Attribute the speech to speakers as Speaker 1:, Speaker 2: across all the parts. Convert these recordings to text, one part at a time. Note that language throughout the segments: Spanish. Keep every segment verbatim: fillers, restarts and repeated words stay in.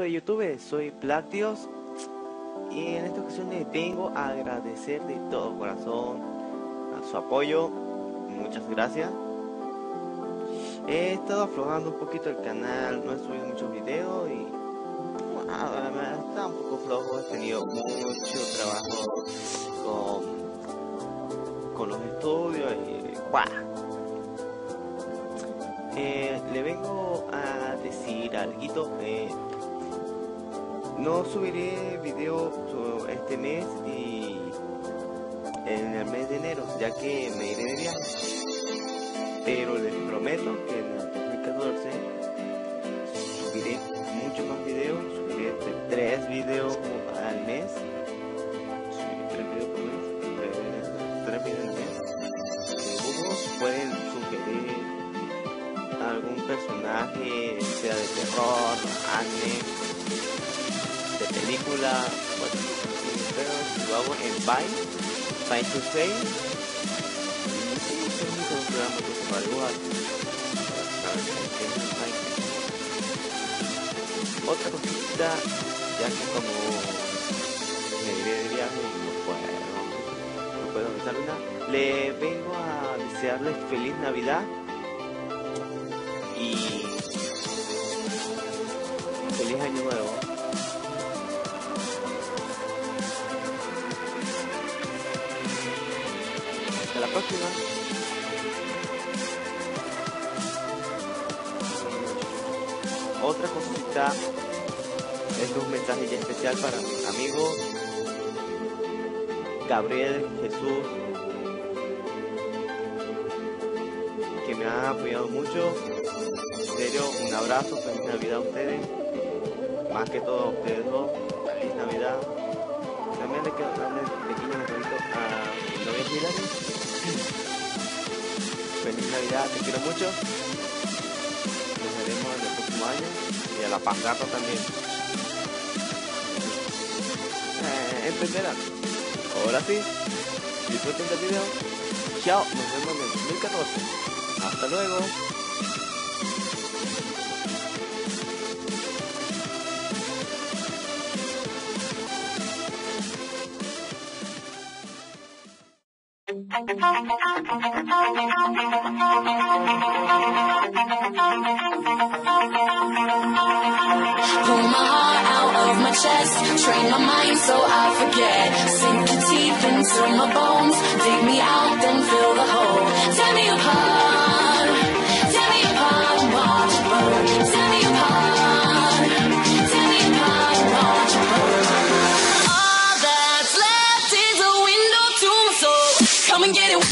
Speaker 1: de YouTube, soy Black Dios y en esta ocasión les vengo a agradecer de todo corazón a su apoyo. Muchas gracias. He estado aflojando un poquito el canal, no he subido muchos videos y nada, está un poco flojo. He tenido mucho trabajo con, con los estudios y ¡buah! Eh, le vengo a decir algo. Eh, no subiré video este mes y en el mes de enero, ya que me iré de viaje. Pero les prometo que en el dos mil catorce subiré muchos más videos. Subiré tres videos al mes. Subiré tres videos por mes. Tres, tres videos al mes. Algunos pueden sugerir algún personaje, sea de terror, anime, de película, bueno, pero si lo hago en Vine, Vine to Say, sí, tengo un programa que se va a igual. Otra cosita, ya que como me iré de viaje y no puedo, no puedo avisar nada, le vengo a desearles feliz Navidad y feliz año nuevo. Hasta la próxima. Otra cosita es un mensaje ya especial para mis amigos Gabriel, Jesús, que me han apoyado mucho. En serio, un abrazo, feliz Navidad a ustedes, más que todo a ustedes dos, feliz Navidad. También le quiero darle un pequeño mensaje a mi novia Hilary. Feliz Navidad, te quiero mucho. Nos veremos en el próximo año y a la Pasgata también. Eh, entenderán. Ahora sí, disfruten del video. Chao, nos vemos en el dos mil catorce. Hasta luego.
Speaker 2: Pull my heart out of my chest, train my mind so I forget. Sink your teeth into my bones, dig me out, then fill the hole. Tear me apart, tear me apart, watch it burn. Tear me apart, tear me apart, watch it burn. All that's left is a window to my soul. Come and get it.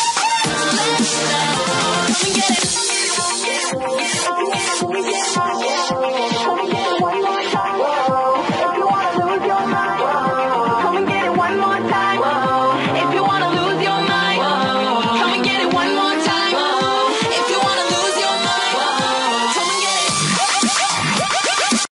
Speaker 2: Yeah.